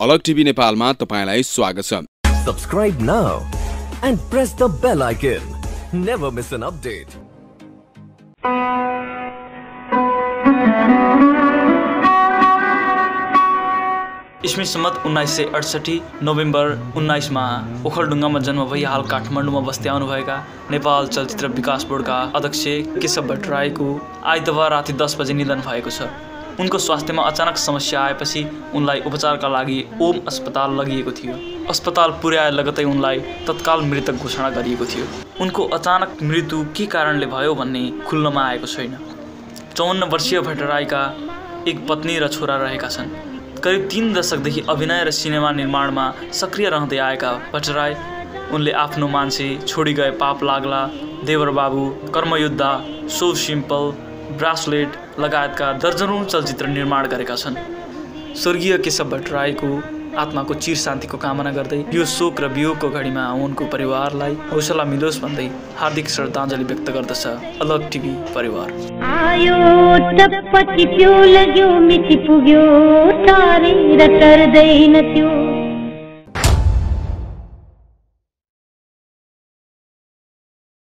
अलग टिभी नेपालमा तपाईलाई स्वागत छ। Subscribe now and press the bell icon. Never miss an update. इस्वी सम्मत 1968 नोभेम्बर 19 मा ओखलढुङ्गामा जन्म भई हाल काठमाडौँमा बस्दै आउनुभएका नेपाल चलचित्र विकास बोर्डका अध्यक्ष केशव भट्टराईको आइतबार राति 10 बजे निधन भएको छ। उनको स्वास्थ्यमा अचानक समस्या आएपछि उनलाई उपचारका लागि ओम अस्पताल लगिएको थियो। अस्पताल पुर्याए लगतै उनलाई तत्काल मृतक घोषणा गरिएको थियो। उनको अचानक मृत्यु के कारणले भयो भन्ने खुल्नमा आएको छैन। 54 वर्षीय भट्टराईका एक पत्नी र छोरा रहेका छन्। करिब 3 दशकदेखि अभिनय र सिनेमा निर्माणमा सक्रिय रहँदै आएका भट्टराई उनले आफ्नो मान्छे, छोडी गए पाप लाग्ला, देवर बाबु, कर्मयोद्धा, सो सिम्पल, ब्रासलेट लगायतका दर्जनौं चलचित्र निर्माण गरेका छन्। स्वर्गीय केशव भट्टराईको आत्माको चिर शान्तिको कामना गर्दै यो शोक र वियोगको घडीमा उनको परिवारलाई हौसला मिलोस् भन्दै हार्दिक श्रद्धाञ्जली व्यक्त गर्दछ अलग टिभी परिवार। आयो टपटी त्यो लाग्यो मिति पुग्यो सारे र कर्दैन त्यो